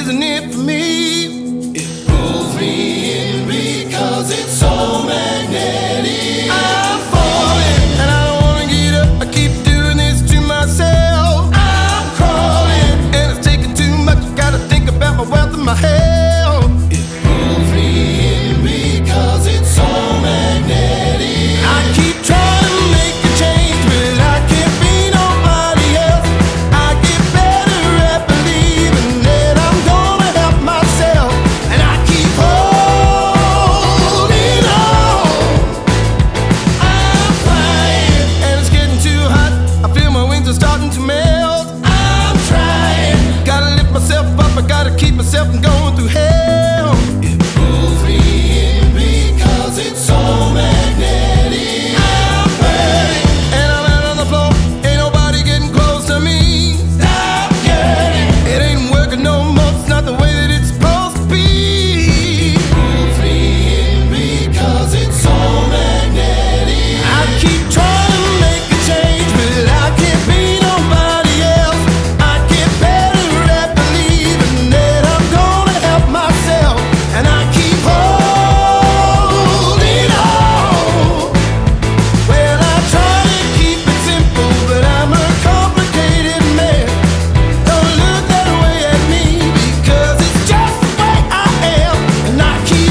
isn't it for me? It pulls me in because it's so magnetic. I'm falling and I don't wanna get up. I keep doing this to myself. I'm crawling and it's taking too much. Gotta think about my wealth and my health. It pulls me in because it's so magnetic. I keep trying to make a change, but I can't be nobody else. I get better at believing that I'm gonna help myself, and I keep holding on. I'm flying and it's getting too hot. I feel my wings are starting to melt. I'm trying, gotta lift myself up. I gotta keep myself from going through hell. It pulls me in because it's so magnetic. I'm burning and I'm out on the floor. Ain't nobody getting close to me. Stop yearning, it ain't working no more. It's not the way that it's supposed to be. It pulls me in because it's so magnetic. I keep trying to make a change, but I can't be nobody else. I get better at believing that I'm gonna help myself, and I keep holding on. Well, I try to keep it simple, but I'm a complicated man. Don't look that way at me, because it's just the way I am, and I keep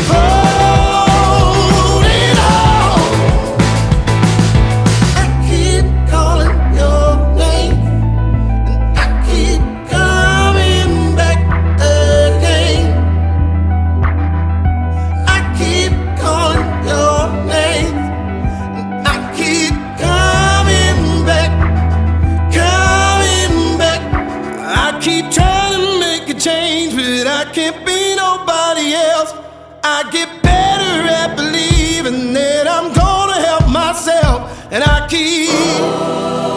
holding on. I keep calling your name, and I keep coming back again. I keep calling your name, and I keep coming back, coming back. I keep trying to make a change, but I can't be nobody else. I get better at believing that I'm gonna help myself, and I keep